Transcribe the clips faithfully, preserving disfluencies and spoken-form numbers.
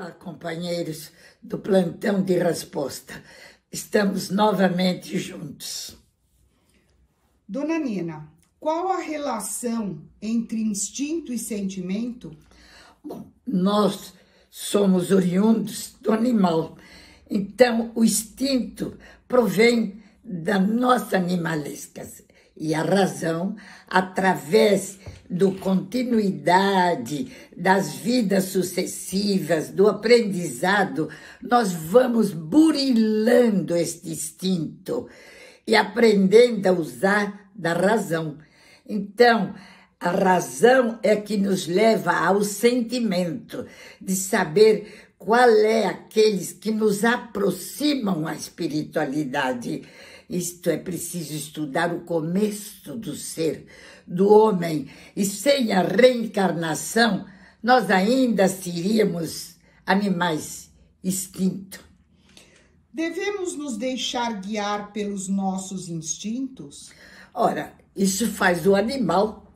Olá, companheiros do Plantão de Resposta. Estamos novamente juntos. Dona Nina, qual a relação entre instinto e sentimento? Bom, nós somos oriundos do animal, então o instinto provém da nossa animalesca e a razão, através da continuidade das vidas sucessivas, do aprendizado, nós vamos burilando este instinto e aprendendo a usar da razão. Então, a razão é que nos leva ao sentimento de saber qual é aqueles que nos aproximam à espiritualidade. Isto é preciso estudar o começo do ser, do homem, e sem a reencarnação, nós ainda seríamos animais extintos. Devemos nos deixar guiar pelos nossos instintos? Ora, isso faz o animal.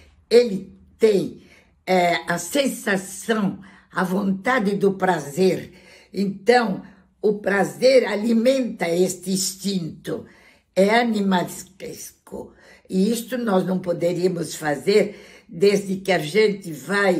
Ele tem é, a sensação, a vontade do prazer. Então, o prazer alimenta este instinto. É animalesco. E isto nós não poderíamos fazer desde que a gente vai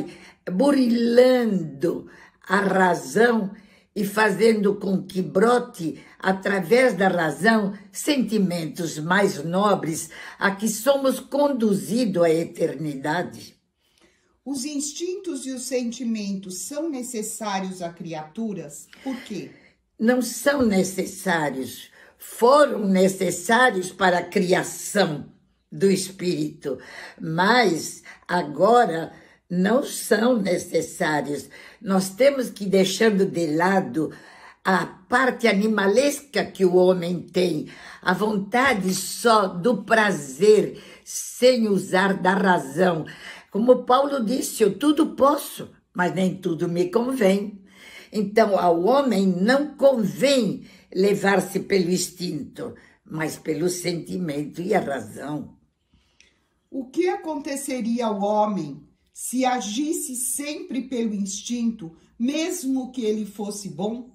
burilando a razão e fazendo com que brote, através da razão, sentimentos mais nobres a que somos conduzidos à eternidade. Os instintos e os sentimentos são necessários a criaturas? Por quê? Não são necessários, foram necessários para a criação do espírito, mas agora não são necessários. Nós temos que ir deixando de lado a parte animalesca que o homem tem, a vontade só do prazer, sem usar da razão. Como Paulo disse, eu tudo posso, mas nem tudo me convém. Então, ao homem não convém levar-se pelo instinto, mas pelo sentimento e a razão. O que aconteceria ao homem se agisse sempre pelo instinto, mesmo que ele fosse bom?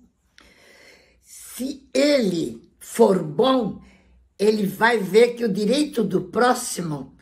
Se ele for bom, ele vai ver que o direito do próximo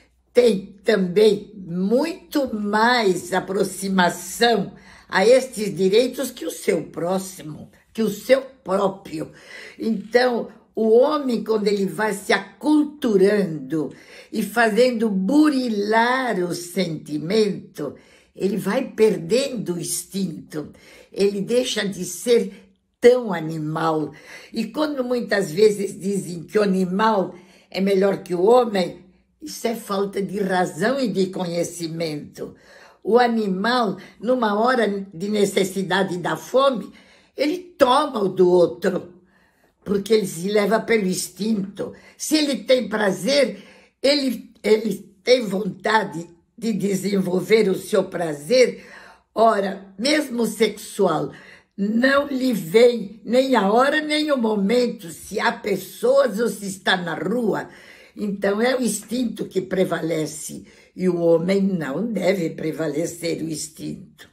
tem também muito mais aproximação a estes direitos que o seu próximo, que o seu próprio. Então, o homem, quando ele vai se aculturando e fazendo burilar o sentimento, ele vai perdendo o instinto, ele deixa de ser tão animal. E quando muitas vezes dizem que o animal é melhor que o homem, isso é falta de razão e de conhecimento. O animal, numa hora de necessidade da fome, ele toma o do outro, porque ele se leva pelo instinto. Se ele tem prazer, ele, ele tem vontade de desenvolver o seu prazer. Ora, mesmo sexual, não lhe vem nem a hora nem o momento se há pessoas ou se está na rua. Então é o instinto que prevalece e o homem não deve prevalecer o instinto.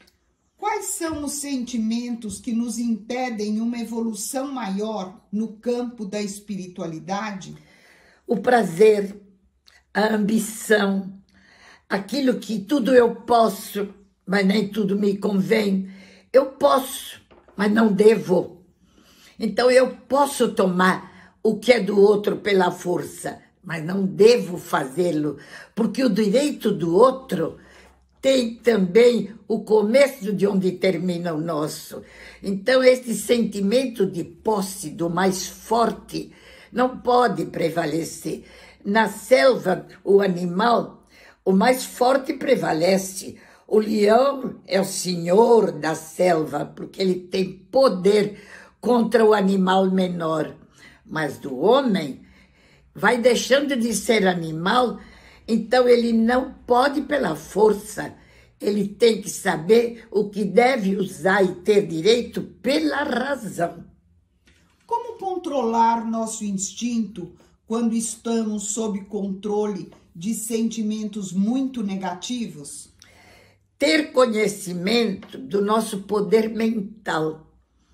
Quais são os sentimentos que nos impedem uma evolução maior no campo da espiritualidade? O prazer, a ambição, aquilo que tudo eu posso, mas nem tudo me convém. Eu posso, mas não devo. Então eu posso tomar o que é do outro pela força, mas não devo fazê-lo, porque o direito do outro tem também o começo de onde termina o nosso. Então, esse sentimento de posse do mais forte não pode prevalecer. Na selva, o animal, o mais forte prevalece. O leão é o senhor da selva, porque ele tem poder contra o animal menor. Mas do homem, vai deixando de ser animal, então ele não pode pela força. Ele tem que saber o que deve usar e ter direito pela razão. Como controlar nosso instinto quando estamos sob controle de sentimentos muito negativos? ter conhecimento do nosso poder mental.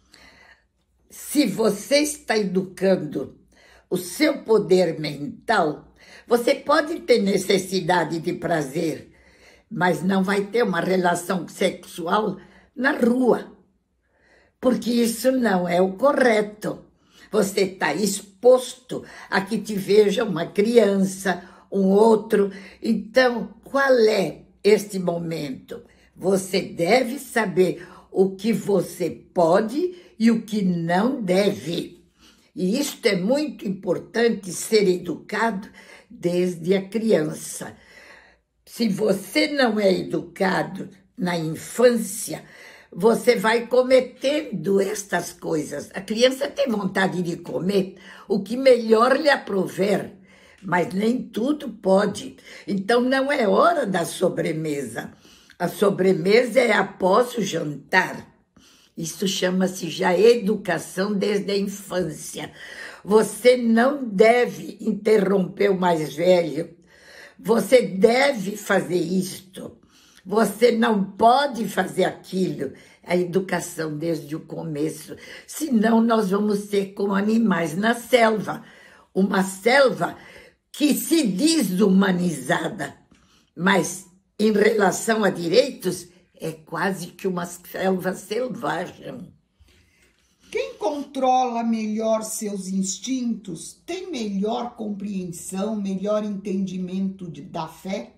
Se você está educando o seu poder mental, você pode ter necessidade de prazer, mas não vai ter uma relação sexual na rua, porque isso não é o correto. Você está exposto a que te veja uma criança, um outro. Então, qual é este momento? Você deve saber o que você pode e o que não deve. E isto é muito importante ser educado desde a criança. Se você não é educado na infância, você vai cometendo estas coisas. A criança tem vontade de comer o que melhor lhe aprouver, mas nem tudo pode. Então não é hora da sobremesa. A sobremesa é após o jantar. Isso chama-se já educação desde a infância. Você não deve interromper o mais velho. Você deve fazer isto. Você não pode fazer aquilo. A educação desde o começo. Senão nós vamos ser como animais na selva. Uma selva que se diz humanizada, mas em relação a direitos, é quase que uma selva selvagem. Quem controla melhor seus instintos tem melhor compreensão, melhor entendimento de, da fé?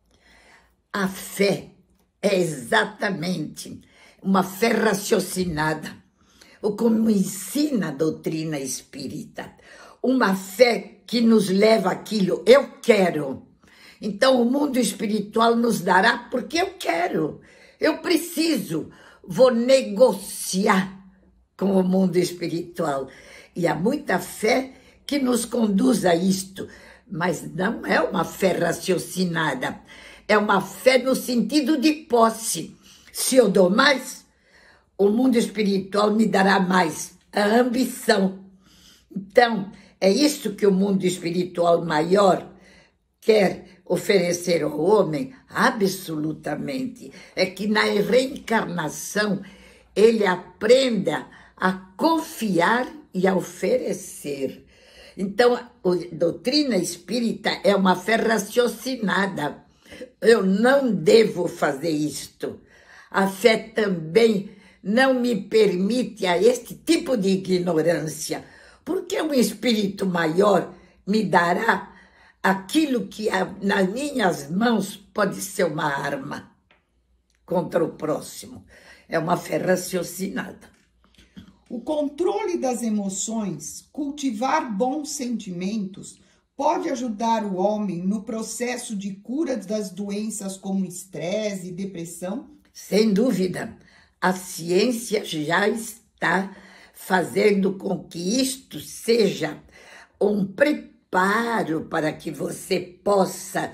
A fé é exatamente uma fé raciocinada, ou como ensina a doutrina espírita, uma fé que nos leva àquilo, eu quero. Então o mundo espiritual nos dará porque eu quero, eu preciso, vou negociar com o mundo espiritual. E há muita fé que nos conduz a isto, mas não é uma fé raciocinada, é uma fé no sentido de posse. Se eu dou mais, o mundo espiritual me dará mais, a ambição. Então, é isso que o mundo espiritual maior quer oferecer ao homem, absolutamente. É que na reencarnação ele aprenda a confiar e a oferecer. Então, a doutrina espírita é uma fé raciocinada. Eu não devo fazer isto. A fé também não me permite a este tipo de ignorância, porque um espírito maior me dará aquilo que nas minhas mãos pode ser uma arma contra o próximo. É uma fé raciocinada. O controle das emoções, cultivar bons sentimentos, pode ajudar o homem no processo de cura das doenças como estresse e depressão? Sem dúvida. A ciência já está fazendo com que isto seja um preparo para que você possa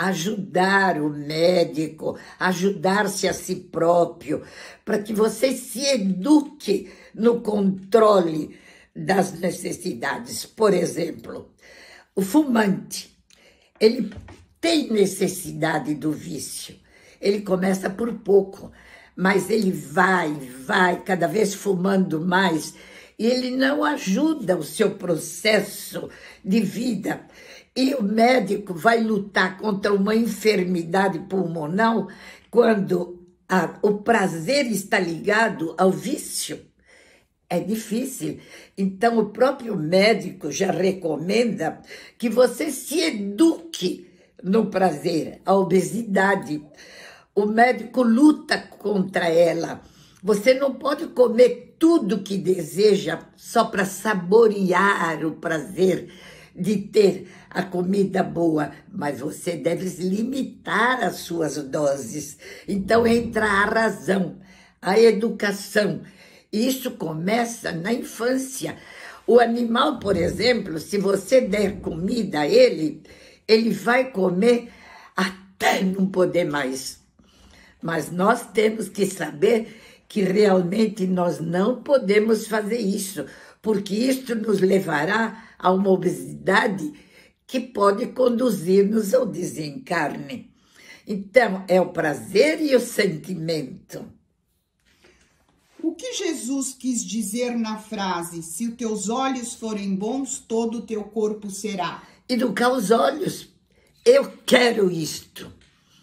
ajudar o médico, ajudar-se a si próprio, para que você se eduque no controle das necessidades. Por exemplo, o fumante, ele tem necessidade do vício. Ele começa por pouco, mas ele vai, vai, cada vez fumando mais, e ele não ajuda o seu processo de vida. E o médico vai lutar contra uma enfermidade pulmonar quando a, o prazer está ligado ao vício. É difícil. Então, o próprio médico já recomenda que você se eduque no prazer, a obesidade. O médico luta contra ela. Você não pode comer tudo que deseja só para saborear o prazer de ter a comida boa, mas você deve limitar as suas doses. Então entra a razão, a educação. Isso começa na infância. O animal, por exemplo, se você der comida a ele, ele vai comer até não poder mais. Mas nós temos que saber que realmente nós não podemos fazer isso, porque isso nos levará a uma obesidade que pode conduzir-nos ao desencarne. Então, é o prazer e o sentimento. O que Jesus quis dizer na frase, se os teus olhos forem bons, todo o teu corpo será? Educar os olhos. Eu quero isto,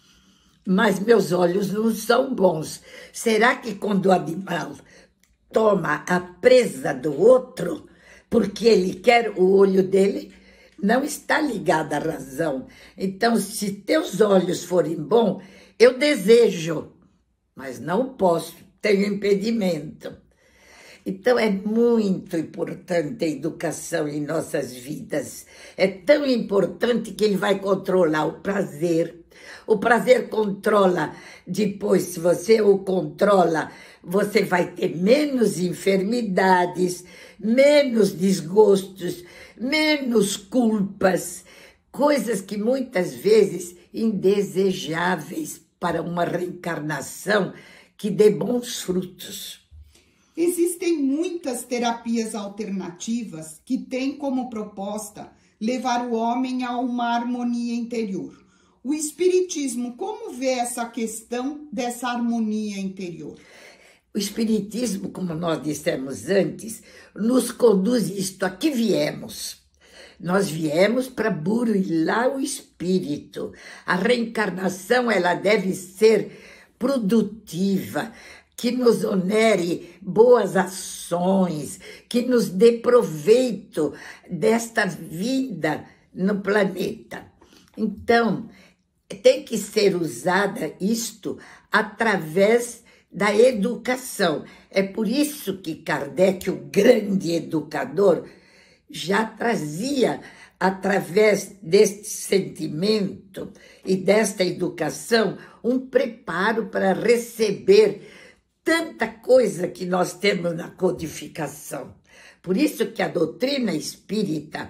mas meus olhos não são bons. Será que quando o animal toma a presa do outro, porque ele quer o olho dele, não está ligado à razão? Então, se teus olhos forem bons, eu desejo, mas não posso, tenho impedimento. Então, é muito importante a educação em nossas vidas. É tão importante que ele vai controlar o prazer. O prazer controla, depois, se você o controla, você vai ter menos enfermidades, menos desgostos, menos culpas, coisas que muitas vezes indesejáveis para uma reencarnação que dê bons frutos. Existem muitas terapias alternativas que têm como proposta levar o homem a uma harmonia interior. O Espiritismo, como vê essa questão dessa harmonia interior? O Espiritismo, como nós dissemos antes, nos conduz isto, a que viemos. Nós viemos para burilar o espírito. A reencarnação, ela deve ser produtiva, que nos onere boas ações, que nos dê proveito desta vida no planeta. Então, tem que ser usada isto através da educação. É por isso que Kardec, o grande educador, já trazia, através deste sentimento e desta educação, um preparo para receber tanta coisa que nós temos na codificação. Por isso que a doutrina espírita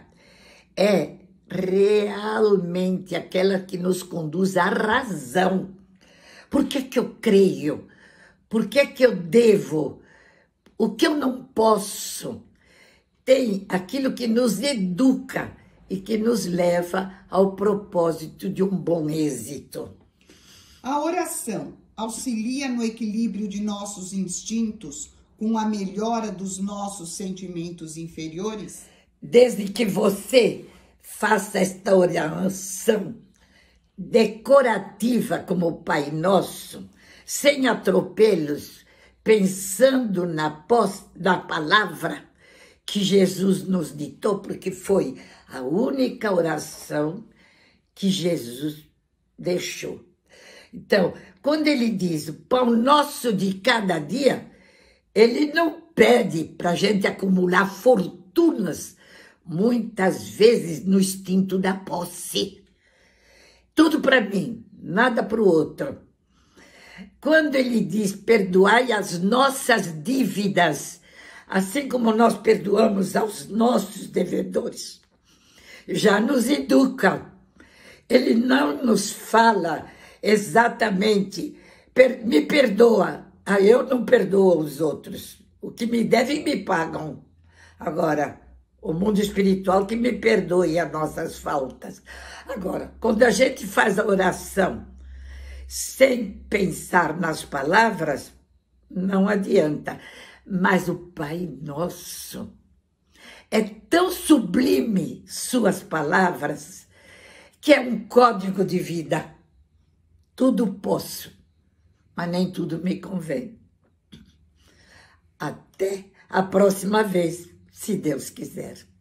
é realmente aquela que nos conduz à razão. Por que que eu creio? Por que que eu devo? O que eu não posso? Tem aquilo que nos educa e que nos leva ao propósito de um bom êxito. A oração auxilia no equilíbrio de nossos instintos com a melhora dos nossos sentimentos inferiores? Desde que você faça esta oração decorativa como o Pai Nosso, sem atropelos, pensando na, pós, na palavra que Jesus nos ditou, porque foi a única oração que Jesus deixou. Então, quando ele diz o pão nosso de cada dia, ele não pede para a gente acumular fortunas, muitas vezes no instinto da posse. Tudo para mim, nada para o outro. Quando ele diz, perdoai as nossas dívidas, assim como nós perdoamos aos nossos devedores, já nos educa. Ele não nos fala exatamente, me perdoa, ah, eu não perdoo os outros. O que me devem, me pagam. Agora, o mundo espiritual que me perdoe as nossas faltas. Agora, quando a gente faz a oração sem pensar nas palavras, não adianta. Mas o Pai Nosso é tão sublime, suas palavras, que é um código de vida. Tudo posso, mas nem tudo me convém. Até a próxima vez, se Deus quiser.